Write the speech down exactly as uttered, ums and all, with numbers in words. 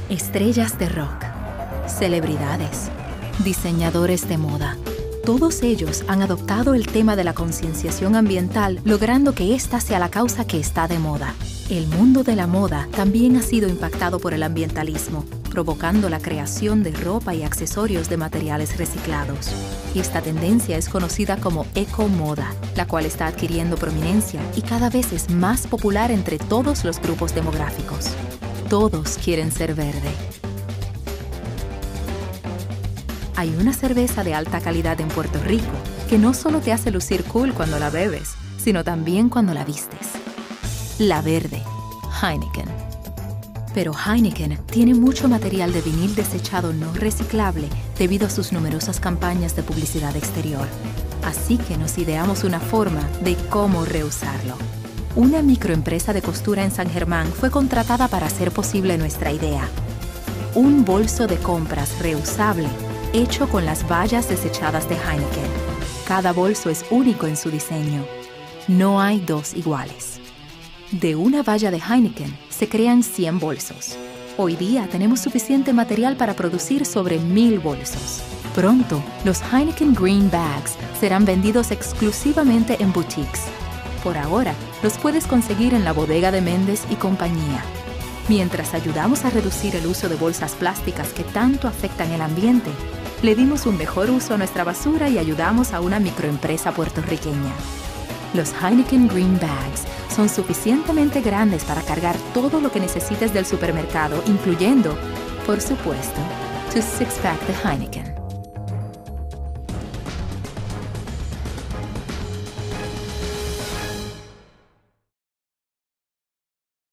Estrellas de rock, celebridades, diseñadores de moda. Todos ellos han adoptado el tema de la concienciación ambiental, logrando que ésta sea la causa que está de moda. El mundo de la moda también ha sido impactado por el ambientalismo, provocando la creación de ropa y accesorios de materiales reciclados. Esta tendencia es conocida como ecomoda, la cual está adquiriendo prominencia y cada vez es más popular entre todos los grupos demográficos. Todos quieren ser verde. Hay una cerveza de alta calidad en Puerto Rico que no solo te hace lucir cool cuando la bebes, sino también cuando la vistes. La Verde, Heineken. Pero Heineken tiene mucho material de vinil desechado no reciclable debido a sus numerosas campañas de publicidad exterior. Así que nos ideamos una forma de cómo reusarlo. Una microempresa de costura en San Germán fue contratada para hacer posible nuestra idea. Un bolso de compras reusable hecho con las vallas desechadas de Heineken. Cada bolso es único en su diseño. No hay dos iguales. De una valla de Heineken se crean cien bolsos. Hoy día tenemos suficiente material para producir sobre mil bolsos. Pronto, los Heineken Green Bags serán vendidos exclusivamente en boutiques. Por ahora, los puedes conseguir en la bodega de Méndez y compañía. Mientras ayudamos a reducir el uso de bolsas plásticas que tanto afectan el ambiente, le dimos un mejor uso a nuestra basura y ayudamos a una microempresa puertorriqueña. Los Heineken Green Bags son suficientemente grandes para cargar todo lo que necesites del supermercado, incluyendo, por supuesto, tu six-pack de Heineken.